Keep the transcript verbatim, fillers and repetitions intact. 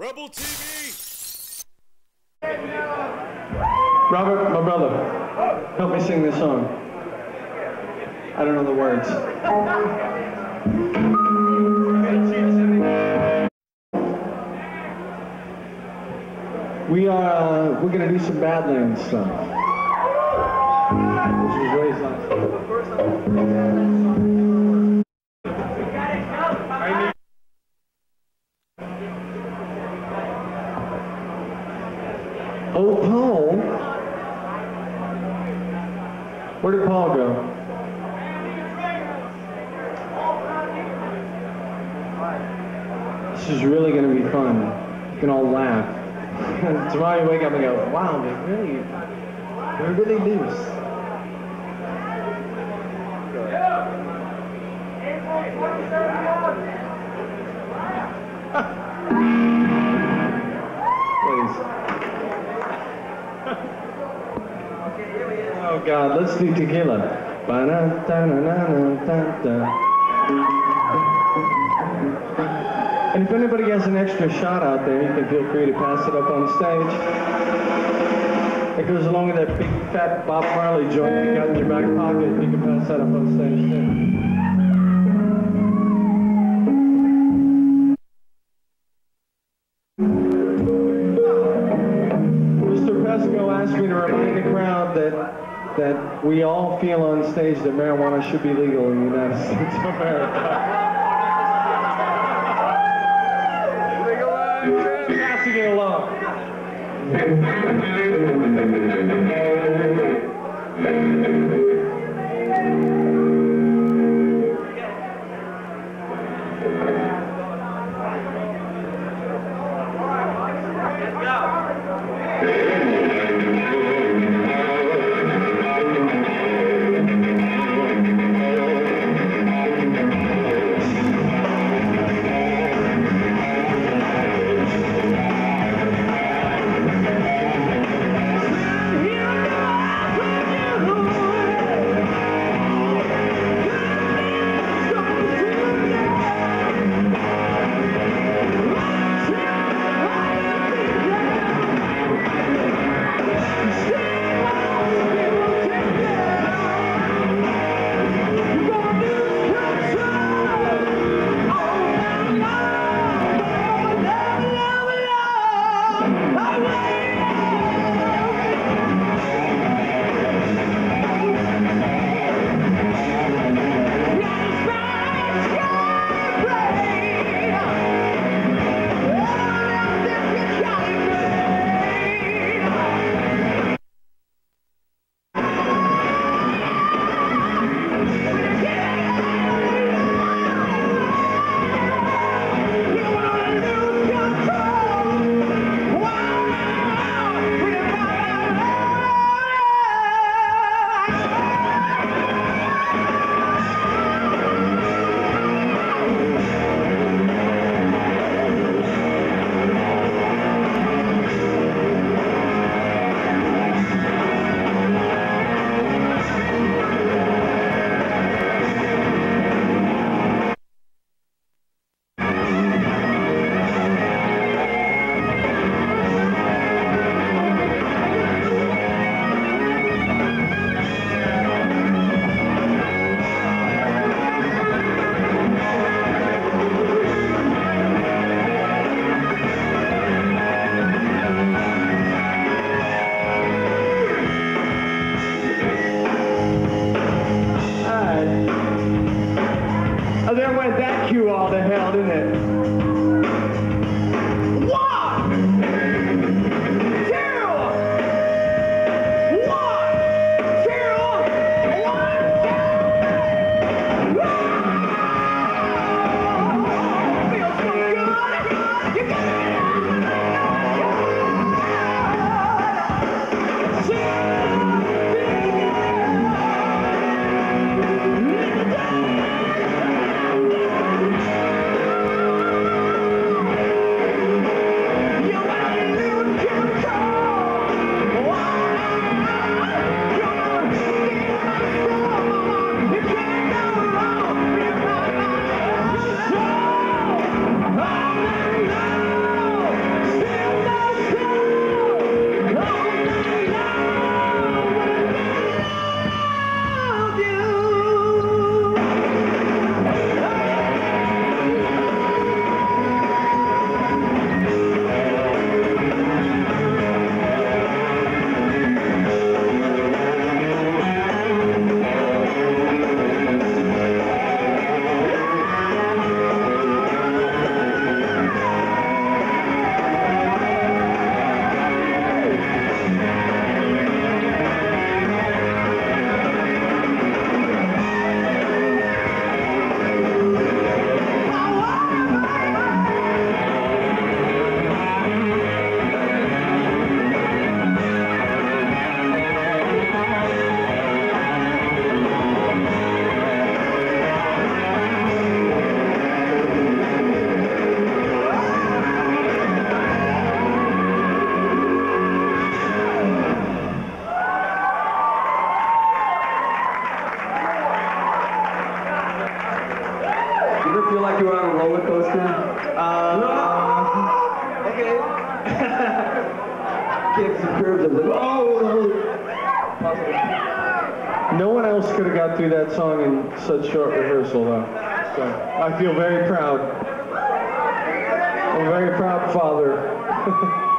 Rebel T V! Robert, my brother, help me sing this song. I don't know the words. We are, uh, we're gonna do some Badlands stuff. This was Ray's last time. Oh, Paul. Where did Paul go? This is really going to be fun. You can all laugh. Tomorrow you wake up and go, wow, they really, they really loose. Please. Oh God, let's do tequila. And if anybody has an extra shot out there, you can feel free to pass it up on stage. It goes along with that big fat Bob Marley joint you got in your back pocket. You can pass that up on stage too. Mister Pesco asked me to remind the crowd that that we all feel on stage that marijuana should be legal in the United States of America. Passing it along. kicks and curves. I was like, oh! No one else could have got through that song in such short rehearsal, though. So I feel very proud. I'm a very proud father.